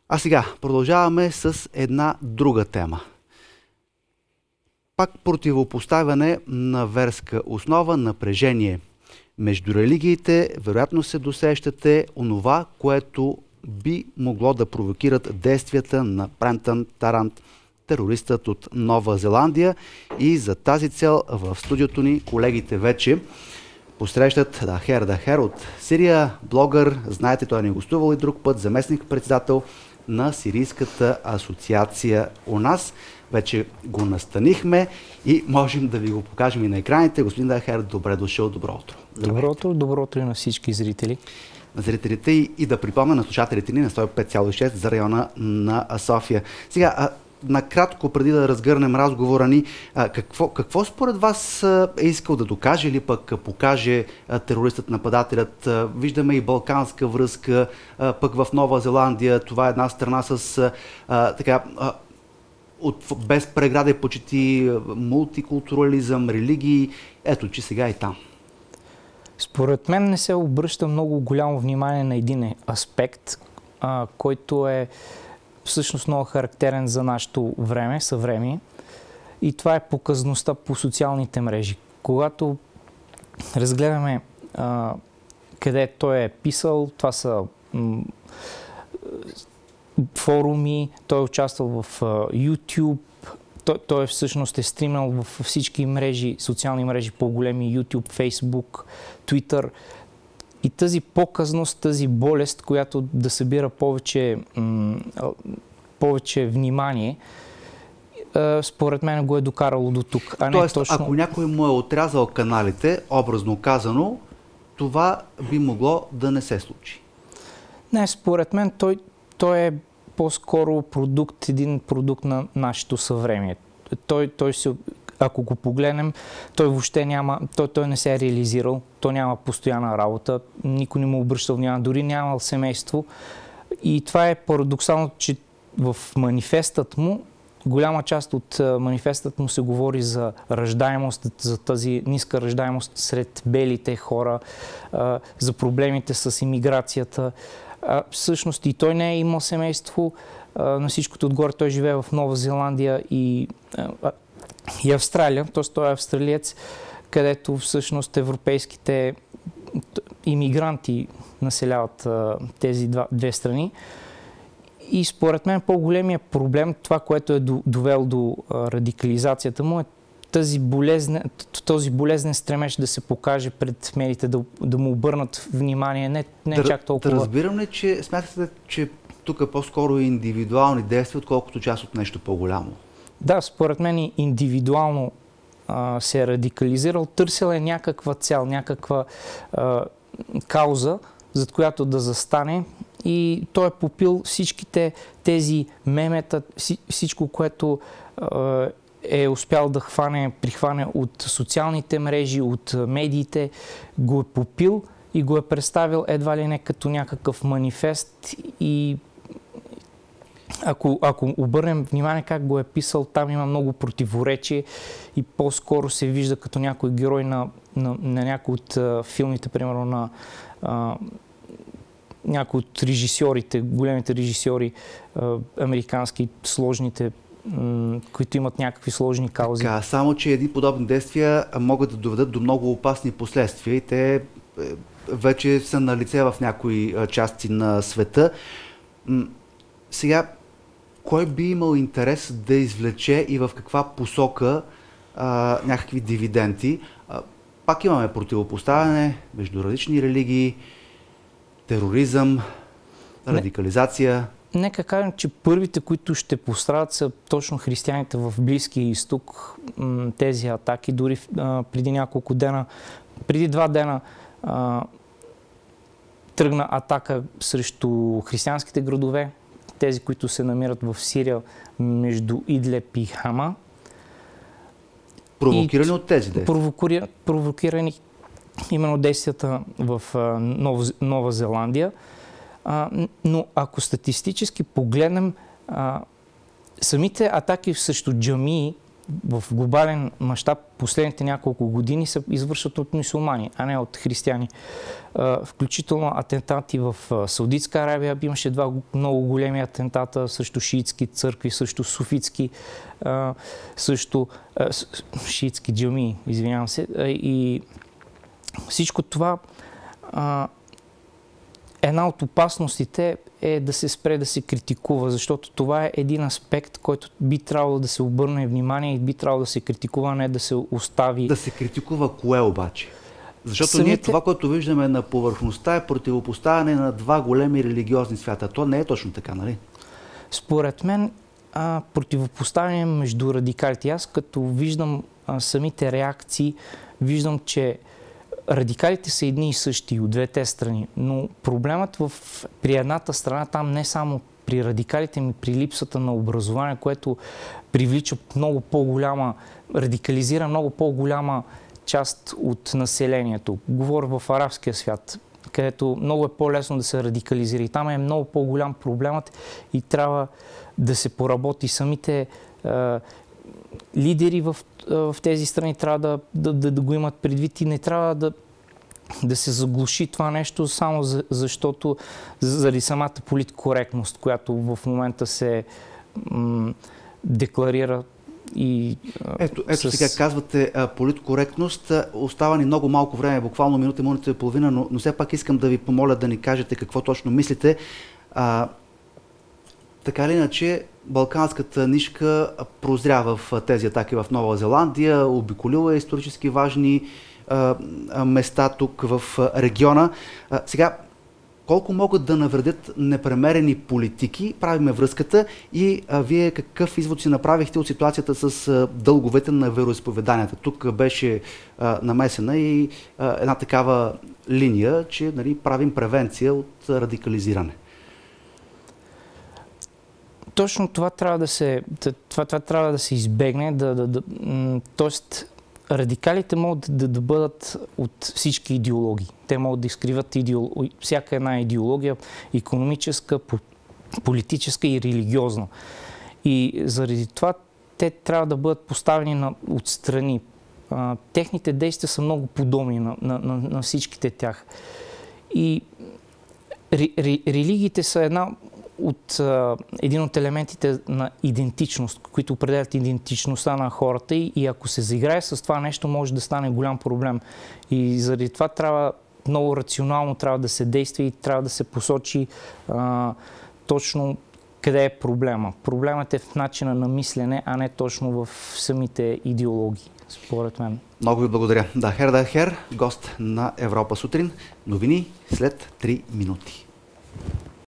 А сега продължаваме с една друга тема. Пак противопоставяне на верска основа, напрежение между религиите. Вероятно се досещате онова, което би могло да провокират действията на Брентън Тарант, терористът от Нова Зеландия. И за тази цел в студиото ни колегите вече посрещат Дахер от Сирия, блогър, знаете, той ни гостувал и друг път, заместник-председател на Сирийската асоциация у нас. Вече го настанихме и можем да ви го покажем и на екраните. Господин Дахер, добре дошъл, добро утро. Добро утро и на всички зрители. На зрителите и да припомня на слушателите ни на 105,6 за района на София. Сега, накратко, преди да разгърнем разговора ни, какво според вас е искал да докаже или пък покаже терористът, нападателят? Виждаме и балканска връзка, пък в Нова Зеландия. Това е една страна с без преграда и почти мултикултурализъм, религии. Ето, че сега и там. Според мен не се обръща много голямо внимание на един аспект, който е всъщност много характерен за нашето време, съвремие. И това е показността по социалните мрежи. Когато разгледаме къде той е писал, това са форуми, той е участвал в YouTube, той всъщност е стримнал в всички мрежи, социални мрежи, по-големи YouTube, Facebook, Twitter. И тази показност, тази болест, която да събира повече внимание, според мен го е докарало до тук. Тоест, ако някой му е отрязал каналите, образно казано, това би могло да не се случи. Не, според мен той е по-скоро един продукт на нашето съвремие. Ако го погледнем, той въобще няма, той не се е реализирал, той няма постоянна работа, никой не му обръща внимание, дори нямал семейство. И това е парадоксално, че в манифестът му, голяма част от манифестът му се говори за раждаемост, за тази ниска раждаемост сред белите хора, за проблемите с имиграцията. Всъщност и той не е имал семейство, на всичкото отгоре той живее в Нова Зеландия и Австралия, т.е. той е австралиец, където всъщност европейските имигранти населяват тези две страни. И според мен по-големия проблем, това, което е довело до радикализацията му, е този болезнен стремеж да се покаже пред медиите, да му обърнат внимание, не чак толкова. Да разбирам ли, че смятате, че тук е по-скоро индивидуални действия, отколкото част от нещо по-голямо? Да, според мен индивидуално се е радикализирал, търсил е някаква цел, някаква кауза, зад която да застане, и той е попил всичките тези мемета, всичко, което е успял да прихване от социалните мрежи, от медиите, го е попил и го е представил едва ли не като някакъв манифест. И ако обърнем внимание как го е писал, там има много противоречие и по-скоро се вижда като някой герой на някой от филмите, примерно на някои от режисьорите, големите режисьори, американски, сложните, които имат някакви сложни каузи. Така, само че едни подобни действия могат да доведат до много опасни последствия и те вече са на лице в някои части на света. Сега, кой би имал интерес да извлече и в каква посока някакви дивиденти? Пак имаме противопоставяне между различни религии, тероризъм, радикализация. Нека кажем, че първите, които ще пострадат, са точно християните в Близкия изток. Тези атаки, дори преди няколко дена, преди 2 дена тръгна атака срещу християнските градове, тези, които се намират в Сирия между Идлеб и Хама. Провокирани от тези действия? Провокирани именно действията в Нова Зеландия. Но ако статистически погледнем, самите атаки срещу джамии в глобален мащаб последните няколко години се извършват от мюсюлмани, а не от християни. Включително атентати в Саудитска Арабия. Имаше два много големи атентата срещу шиитски църкви, срещу суфитски, също шиитски джамии, извинявам се. И всичко това, една от опасностите е да се спре да се критикува, защото това е един аспект, който би трябвало да се обърне внимание и би трябвало да се критикува, а не да се остави. Да се критикува кое обаче? Защото ние това, което виждаме на повърхността, е противопоставяне на два големи религиозни свята. То не е точно така, нали? Според мен, противопоставяне между радикалите. Аз като виждам самите реакции, виждам, че радикалите са едни и същи от двете страни, но проблемът при едната страна, там не само при радикалите, но при липсата на образование, което привлича много по-голяма, радикализира много по-голяма част от населението. Говоря в арабския свят, където много е по-лесно да се радикализира. И там е много по-голям проблемът и трябва да се поработи. Самите лидери в тези страни трябва да го имат предвид и не трябва да се заглуши това нещо само защото заради самата политкоректност, която в момента се декларира. Ето сега казвате политкоректност. Остава ни много малко време, буквално минута и половина, но все пак искам да ви помоля да ни кажете какво точно мислите. Така или иначе, балканската нишка прозря в тези атаки в Нова Зеландия, обиколила е исторически важни места тук в региона. Сега, колко могат да навредят непремерени политики, правиме връзката и вие какъв извод си направихте от ситуацията с дълговете на вероизповеданията? Тук беше намесена и една такава линия, че нали, правим превенция от радикализиране. Точно това трябва да се избегне. Тоест, радикалите могат да бъдат от всички идеологии. Те могат да изкриват всяка една идеология, икономическа, политическа и религиозна. И заради това те трябва да бъдат поставени отстрани. Техните действия са много подобни на всичките тях. И религиите са един от елементите на идентичност, които определят идентичността на хората и ако се заиграе с това нещо, може да стане голям проблем. И заради това трябва много рационално да се действа и трябва да се посочи точно къде е проблема. Проблемът е в начина на мислене, а не точно в самите идеологии, според мен. Много ви благодаря. Дахер Дахер, гост на Европа сутрин. Новини след 3 минути.